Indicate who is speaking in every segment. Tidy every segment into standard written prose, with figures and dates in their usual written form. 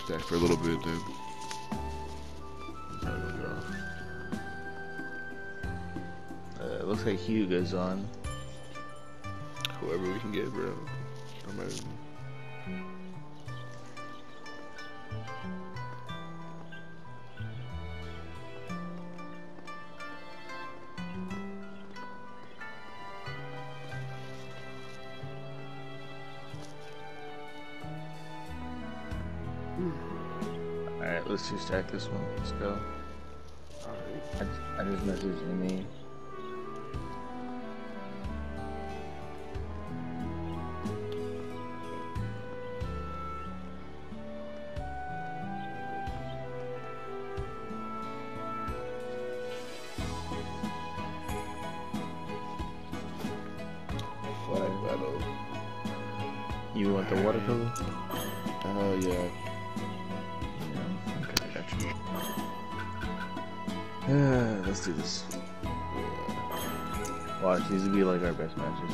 Speaker 1: stack for a little bit, then I'll go draw.
Speaker 2: Looks like Hugo's on.
Speaker 1: Whoever we can get, bro. Don't matter.
Speaker 2: Alright, let's two stack this one. Let's go.
Speaker 1: Alright.
Speaker 2: I just messaged me.
Speaker 1: Flag battle.
Speaker 2: You want the watercolor?
Speaker 1: Yeah.
Speaker 2: Okay, I got you. Let's do this. Watch, these would be like our best matches.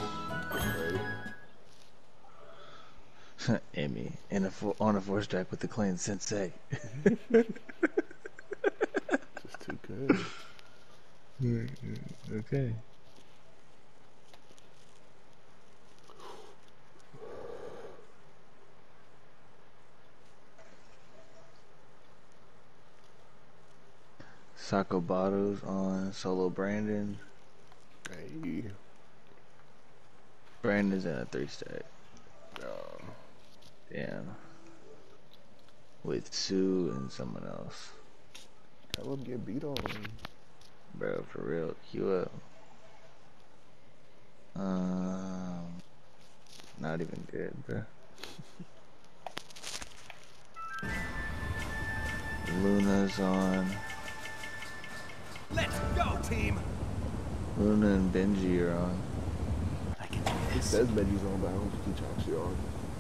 Speaker 2: Amy, and on a 4-strike with the clan sensei.
Speaker 1: Just too good.
Speaker 2: Okay. Sakobado's on solo Brandon.
Speaker 1: Hey.
Speaker 2: Brandon's in a 3-stack. Damn. With Sue and someone else.
Speaker 1: I love get beat on.
Speaker 2: Bro, for real. Queue up. Not even good, bro. Luna's on.
Speaker 3: Let's go, team.
Speaker 2: Luna and Benji are on.
Speaker 3: I can do
Speaker 1: It
Speaker 3: this.
Speaker 1: says Benji's on, but I don't think he's actually on.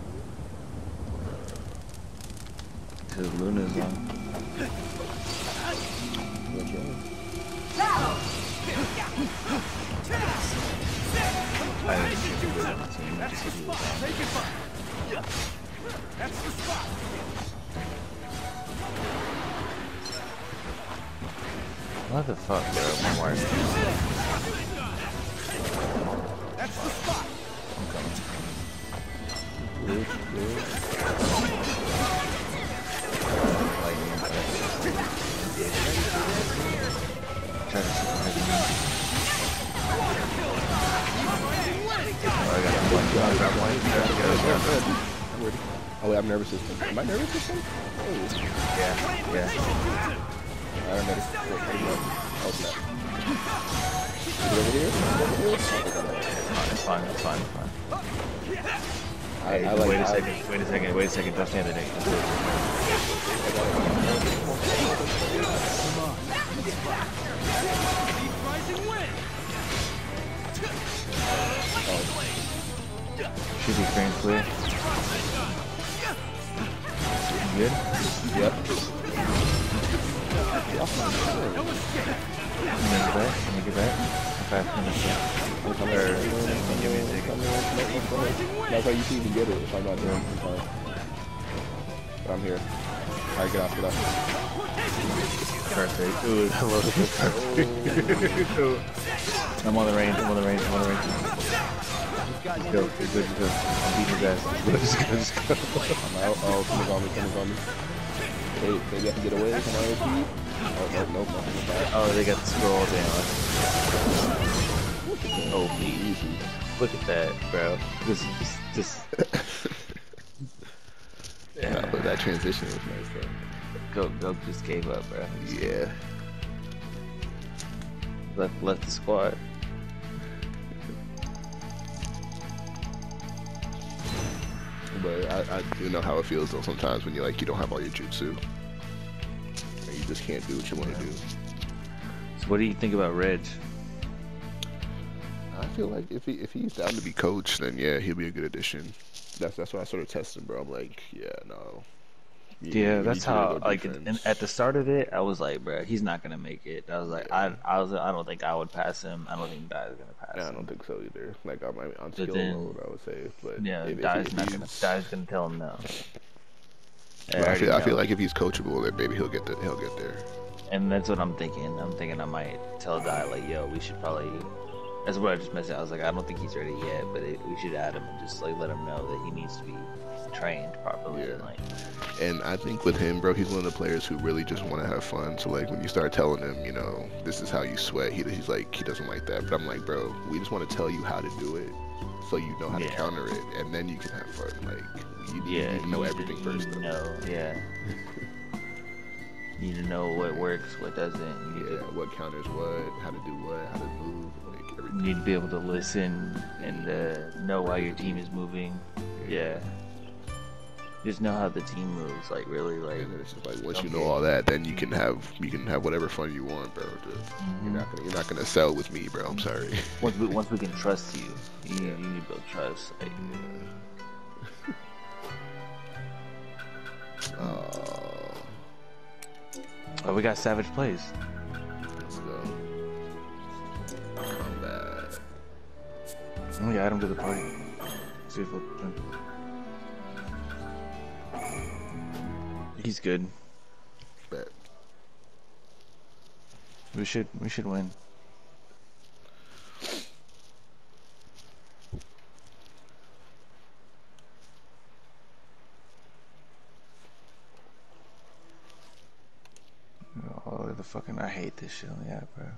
Speaker 2: Cause Luna's on.
Speaker 1: What's wrong?
Speaker 2: I didn't see the good on the team. I just said he was on.
Speaker 3: Take it back. That's the spot.
Speaker 2: What the fuck, bro? My wire.
Speaker 3: That's the spot.
Speaker 2: I'm coming. Lightning. Try to surprise me. Oh, I got him. I got one.
Speaker 1: I'm ready. Oh wait, I'm nervous system. Am I nervous system? Oh.
Speaker 2: Yeah.
Speaker 1: Alright, I'm ready. Oh snap. Is it over here?
Speaker 2: It's fine.
Speaker 1: I like
Speaker 2: Wait a second. Don't stand in it. Should be frame clear. Good?
Speaker 1: Yep.
Speaker 2: Make it back. How fast can you get? Give me a second.
Speaker 1: That's how you see me get it if I'm not there. I'm fine. But I'm here. Alright, get off.
Speaker 2: Perfect. Ooh, I love it. I'm on the range. Let's go. You're good. I'm beating his ass. Let's go.
Speaker 1: I'm out. Oh, someone's on me. They have to get away from my OP. Oh, nope. Nothing back.
Speaker 2: Oh, they got the scroll down. Oh, easy. Look at that, bro. This is just.
Speaker 1: Yeah, but that transition was nice, though.
Speaker 2: Go just gave up, bro.
Speaker 1: Yeah.
Speaker 2: Left the squad.
Speaker 1: But I do know how it feels though sometimes when you don't have all your jutsu. And you just can't do what you want to do.
Speaker 2: So what do you think about Reg?
Speaker 1: I feel like if he's down to be coached, then yeah, he'll be a good addition. That's why I started testing, bro. I'm like, yeah, no.
Speaker 2: Yeah, that's how. Like
Speaker 1: defense.
Speaker 2: at the start of it, I was like, bro, he's not gonna make it. I was like, I don't think I would pass him. I don't think Dai is gonna pass
Speaker 1: Yeah, I
Speaker 2: him.
Speaker 1: don't think so either. Like on skill
Speaker 2: then-
Speaker 1: mode, I would say. But
Speaker 2: Yeah,
Speaker 1: if
Speaker 2: Dai's
Speaker 1: he's-
Speaker 2: gonna tell him no. I
Speaker 1: But I
Speaker 2: already
Speaker 1: feel
Speaker 2: know.
Speaker 1: like if he's coachable, then maybe he'll get there.
Speaker 2: And that's what I'm thinking. I'm thinking I might tell Dai like, yo, we should probably. That's what I just messaged. I was like, I don't think he's ready yet, but we should add him and just like let him know that he needs to be trained properly.
Speaker 1: Yeah.
Speaker 2: And, like,
Speaker 1: And I think with him, bro, he's one of the players who really just want to have fun. So like when you start telling him, you know, this is how you sweat, he's like, he doesn't like that. But I'm like, bro, we just want to tell you how to do it, so you know how to counter it, and then you can have fun. Like you need to know everything first.
Speaker 2: You know, yeah. You need to know what works, what doesn't. You need
Speaker 1: What counters what, how to do what, how to move, like everything.
Speaker 2: You need to be able to listen and know why your team is moving. Yeah. Just know how the team moves, like really, like.
Speaker 1: And then it's just like once you know all that, then you can have whatever fun you want, bro. You're not gonna sell with me, bro. I'm sorry.
Speaker 2: Once we can trust you, you need to build trust. Like, oh, we got Savage Plays.
Speaker 1: Let's go. Combat.
Speaker 2: Let me add him to the party. See if he's good.
Speaker 1: Bet.
Speaker 2: We should win. Oh, the fucking, I hate this shit on the app, bro.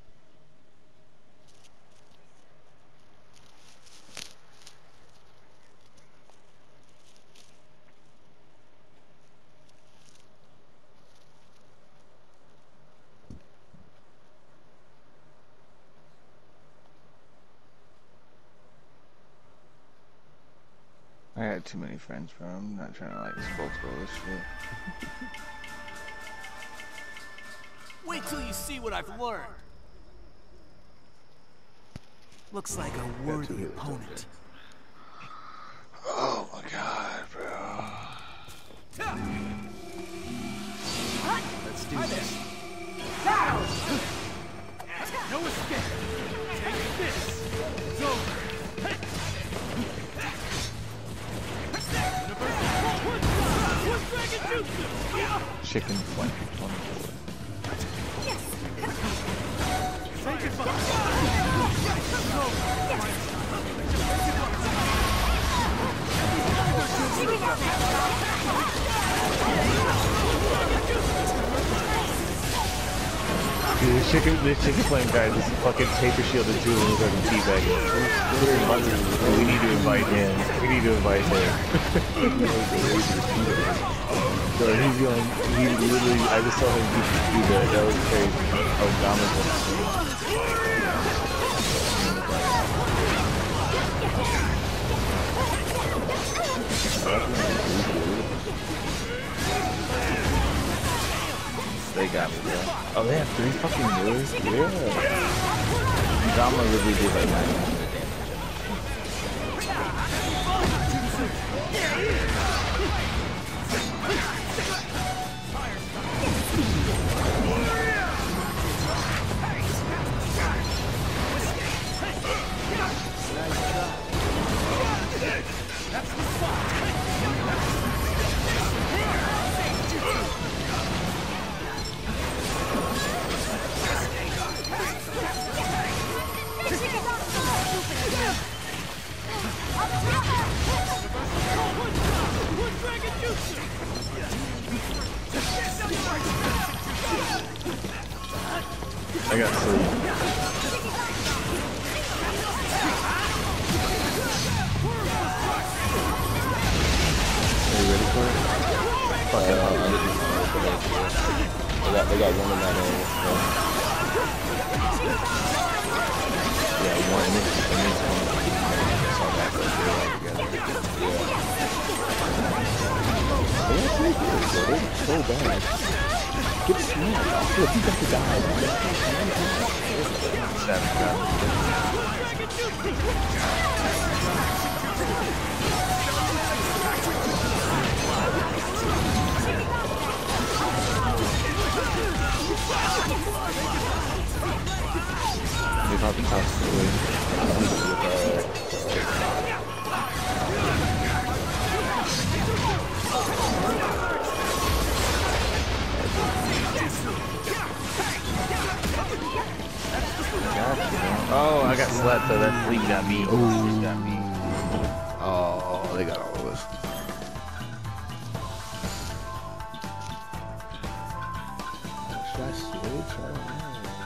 Speaker 2: I had too many friends, bro. I'm not trying to like spoil this shit.
Speaker 3: Wait till you see what I've learned. Looks like a worthy opponent.
Speaker 2: Oh my god, bro.
Speaker 3: Let's do this. No escape. Take this. It's over.
Speaker 2: Chicken flank 24.
Speaker 3: Say goodbye.
Speaker 2: Dude, this chicken flame guy, this fucking paper shielded too, and he's already teabagging. We need to invite him. We need to invite him. So he's going, he literally, I just saw him do that. That was crazy. Oh, They got me, bro. Oh, they have 3 fucking mirrors? Yeah. Dama really did like 900 I got 3. Are you ready for it? Fuck it. They got 1 in that area. So. Yeah, 1 in this. Saw that go through all together. Yeah. They actually did, bro. They're so bad. Get smart. Look, you got to die. They probably tossed it away. slept, though. That sleep got me. Sleep got me.
Speaker 1: Oh, they got all of us. Should I switch? I don't know.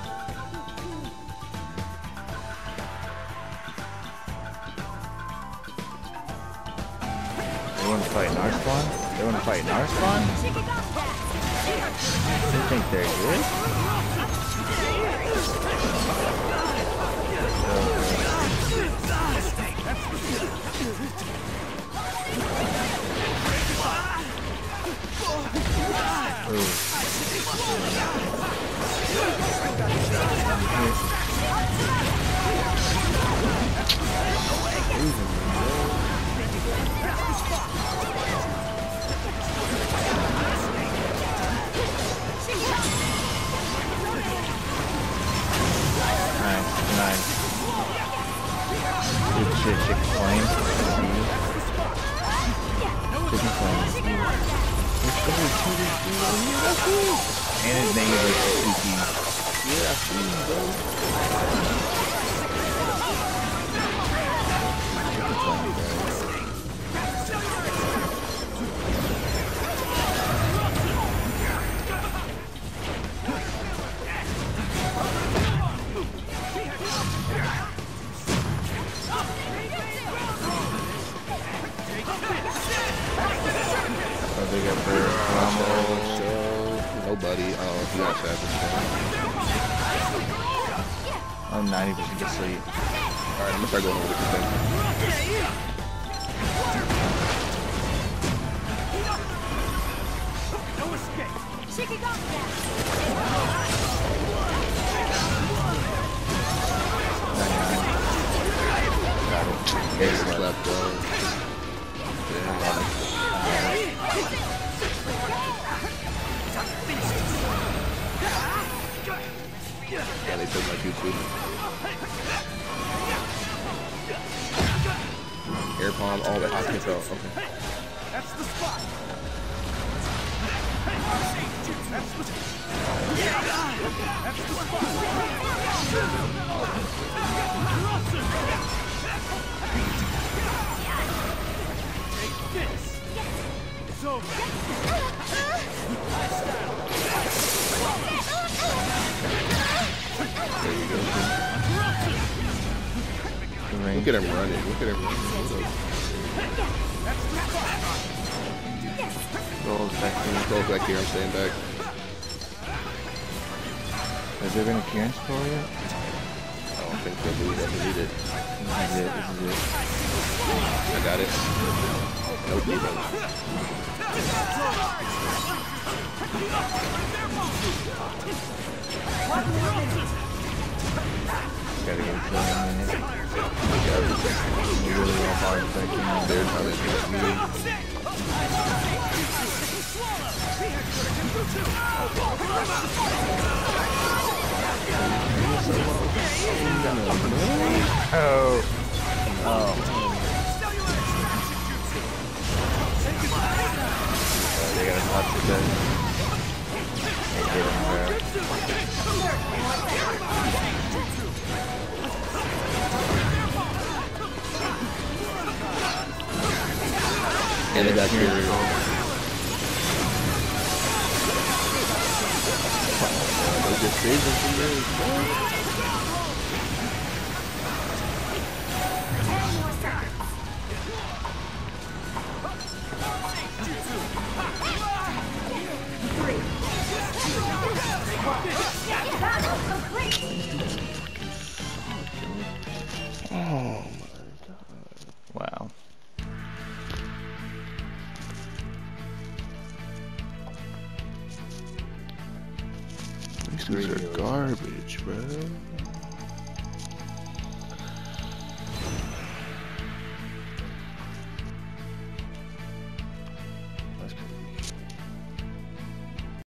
Speaker 2: They want to fight in our spawn? They want to fight in our spawn? You think they're good? Nice. Good shit, chicken flame. Chicken flame. And his name is Suki.
Speaker 1: Yeah, I see you, bro.
Speaker 2: Chicken flame, bro. Big up for
Speaker 1: nobody. Oh, he got savage.
Speaker 2: I'm 90% asleep.
Speaker 1: Alright, I'm gonna start going over this thing.
Speaker 3: No escape.
Speaker 2: Got it.
Speaker 1: They slept though. Yeah, they took my Q too. Air palm, all the I can tell. Okay.
Speaker 3: That's the spot. That's the Take this. It's over.
Speaker 1: There you go. Look at him running. Look at him running.
Speaker 2: Goes back here.
Speaker 1: Goes back here. I'm staying back.
Speaker 2: Has there been a clearance for yet?
Speaker 1: I don't think so. We definitely need it.
Speaker 2: This is it. This is it.
Speaker 1: I got it. Nope, you don't.
Speaker 2: Gotta get it done in a minute. We really want hard affecting on
Speaker 1: They're trying to
Speaker 2: Oh. Oh. They gotta touch it then. They get him, bro.
Speaker 1: And they got here. They just saved them from there. Oh my god.
Speaker 2: Wow.
Speaker 1: These dudes are garbage, bro.